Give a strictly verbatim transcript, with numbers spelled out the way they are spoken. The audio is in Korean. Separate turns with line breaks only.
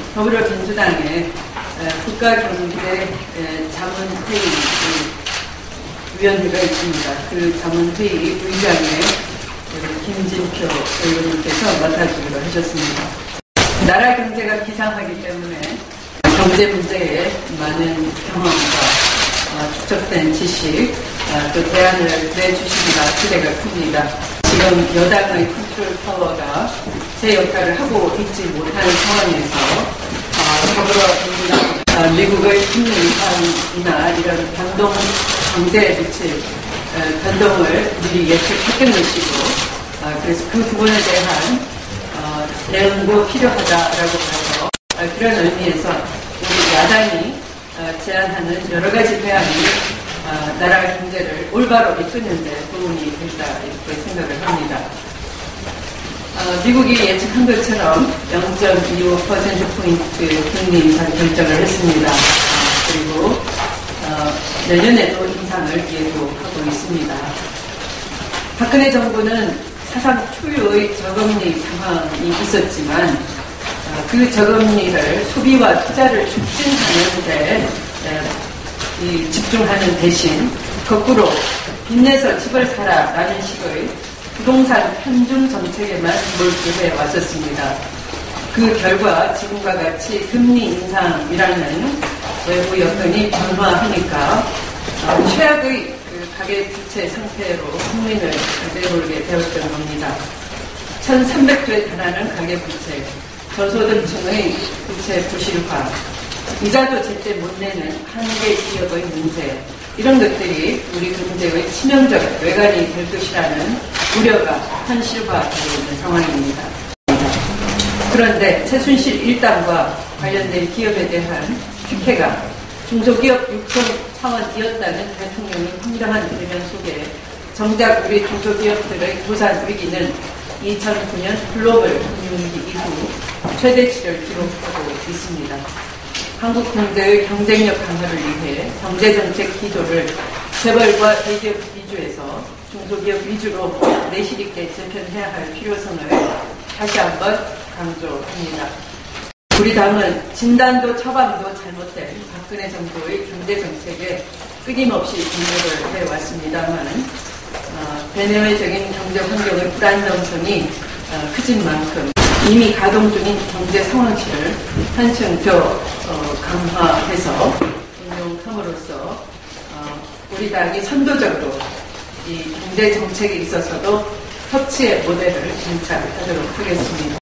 더불어민주당의 국가경제 자문회의 위원회가 있습니다. 그 자문회의 의장에 김진표 의원님께서 맡아주기로 하셨습니다. 나라 경제가 비상하기 때문에 경제 문제에 많은 경험과 축적된 지식, 또 대안을 내주시기가 기대가 큽니다. 지금 여당의 컨트롤 파워가 제 역할을 하고 있지 못하는 상황에서 더불어민주당 미국의 금리 인상이나 이런 변동 경제에 미칠 변동을 미리 예측했던 것이고, 그래서 그 부분에 대한 대응도 필요하다라고 봐서 그런 의미에서 우리 야당이 제안하는 여러 가지 대안이 나라 경제를 올바로 이끄는 데 도움이 된다 이렇게 생각을 합니다. 어, 미국이 예측한 것처럼 영 점 이오 퍼센트포인트 금리 인상 결정을 했습니다. 어, 그리고 어, 내년에도 인상을 예고하고 있습니다. 박근혜 정부는 사상 초유의 저금리 상황이 있었지만 어, 그 저금리를 소비와 투자를 촉진하는 데 이, 집중하는 대신 거꾸로 빚내서 집을 사라라는 식의 부동산 편중 정책에만 몰두해 왔었습니다. 그 결과 지금과 같이 금리 인상이라는 외부 여건이 변화하니까 어, 최악의 그 가계 부채 상태로 국민을 내몰게 되었던 겁니다. 천삼백조에 달하는 가계 부채, 저소득층의 부채 부실화, 이자도 제때 못 내는 한계 기업의 문제, 이런 것들이 우리 경제의 치명적 외관이 될 것이라는 우려가 현실화되고 있는 상황입니다. 그런데 최순실 일당과 관련된 기업에 대한 특혜가 중소기업 육성 차원이었다는 대통령의 황당한 대변 속에 정작 우리 중소기업들의 도산 위기는 이천구 년 글로벌 금융위기 이후 최대치를 기록하고 있습니다. 한국 경제의 경쟁력 강화를 위해 경제정책 기조를 재벌과 대기업 위주에서 중소기업 위주로 내실 있게 재편해야 할 필요성을 다시 한번 강조합니다. 우리 당은 진단도 처방도 잘못된 박근혜 정부의 경제정책에 끊임없이 공격을 해왔습니다만 어, 대내외적인 경제 환경의 불안정성이 어, 크진 만큼 이미 가동 중인 경제 상황실을 한층 더 어, 강화해서 운용함으로써 어, 우리 당이 선도적으로 이 경제 정책에 있어서도 협치의 모델을 정착하도록 하겠습니다.